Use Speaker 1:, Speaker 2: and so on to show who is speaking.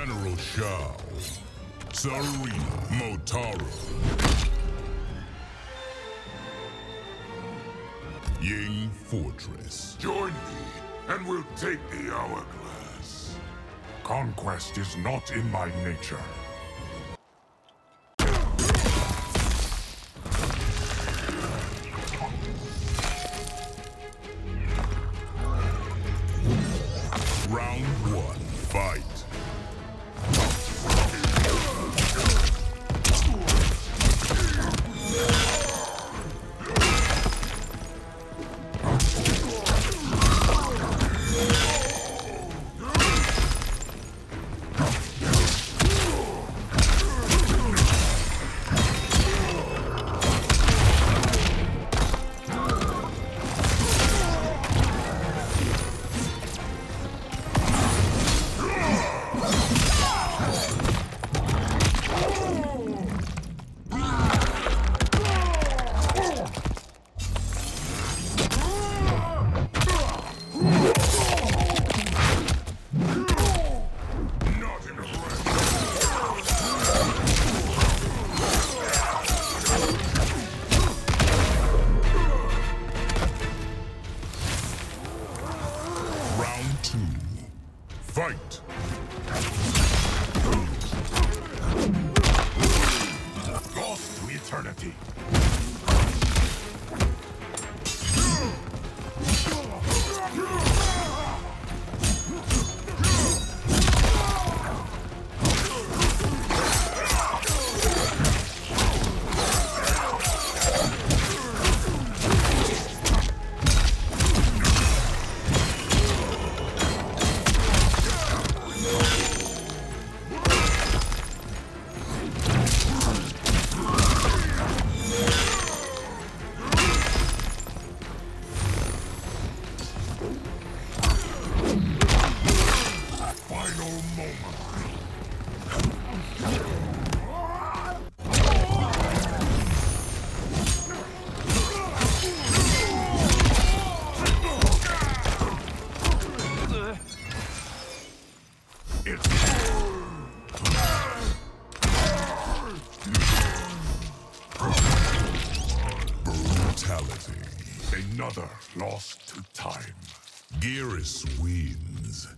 Speaker 1: General Shao, Serene Motaro, Ying Fortress.
Speaker 2: Join me, and we'll take the hourglass.
Speaker 3: Conquest is not in my nature.
Speaker 1: Round one, fight. Round two, fight!
Speaker 3: Lost to eternity. Final moment.
Speaker 1: Brutality.
Speaker 3: Another lost to time.
Speaker 1: Geras wins.